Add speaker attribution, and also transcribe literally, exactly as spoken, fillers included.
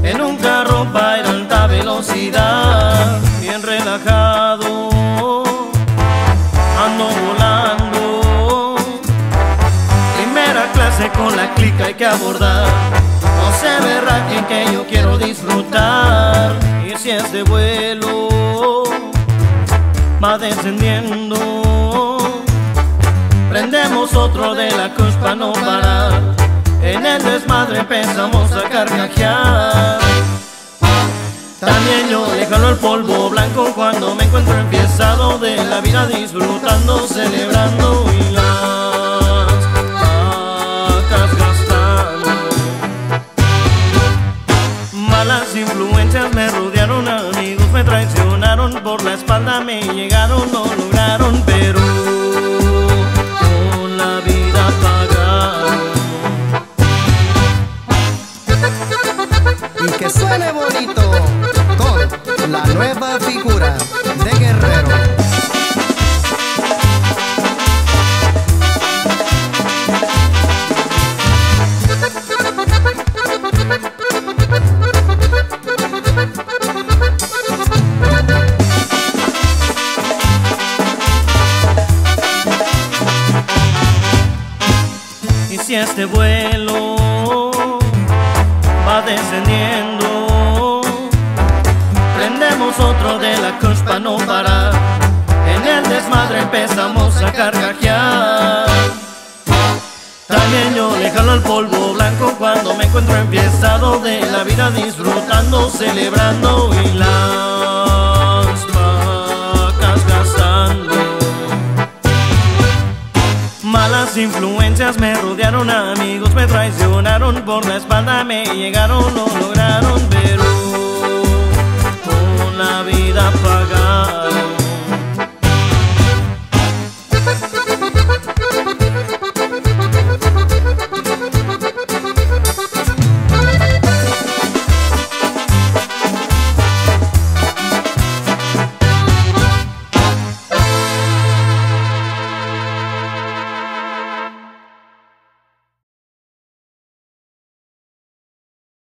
Speaker 1: en un carro para ir a alta velocidad, bien relajado, ando volando. Primera clase con la clica hay que abordar, no se verá quien que yo quiero disfrutar. Y si es de vuelo, va descendiendo, prendemos otro de la cruz para no parar. En el desmadre empezamos a carcajear. También yo le jalo el polvo blanco cuando me encuentro empiezado de la vida, disfrutando, celebrando y las vacas gastando. Malas influencias me rodearon, amigos me traicionaron, por la espalda me llegaron, no lograron, pero con la vida pagaron.
Speaker 2: Y que suene bonito con la nueva figura de Guerrero.
Speaker 1: Y si este vuelo va descendiendo, prendemos otro de la cruz para no parar. En el desmadre empezamos a carcajear. También yo le jalo el polvo blanco cuando me encuentro empiezado de la vida, disfrutando, celebrando y las vacas gastando. Malas influencias me rodearon, amigos me traicionaron, por la espalda me llegaron, no lo